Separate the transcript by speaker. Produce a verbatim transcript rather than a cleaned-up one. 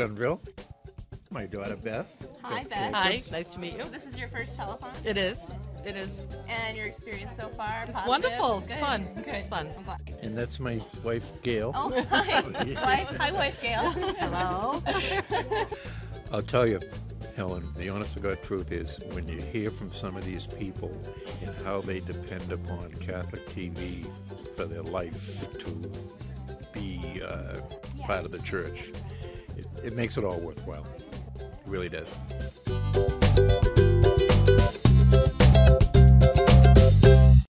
Speaker 1: Glenville. My daughter, Beth.
Speaker 2: Hi,
Speaker 1: Beth
Speaker 2: Beth.
Speaker 3: Hi,
Speaker 1: Jacobs.
Speaker 3: nice to meet you.
Speaker 2: This is your first telethon?
Speaker 3: It is. It is.
Speaker 2: And your experience so far?
Speaker 3: It's
Speaker 2: positive?
Speaker 3: wonderful. It's
Speaker 2: Good.
Speaker 3: fun.
Speaker 2: Good.
Speaker 3: It's fun.
Speaker 2: I'm glad.
Speaker 1: And that's my wife, Gail.
Speaker 2: Oh, hi. wife. Hi, wife Gail. Hello.
Speaker 1: I'll tell you, Helen, the honest to God truth is when you hear from some of these people and how they depend upon Catholic T V for their life to be uh,
Speaker 2: Yeah.
Speaker 1: part of the church, it, it makes it all worthwhile. It really does.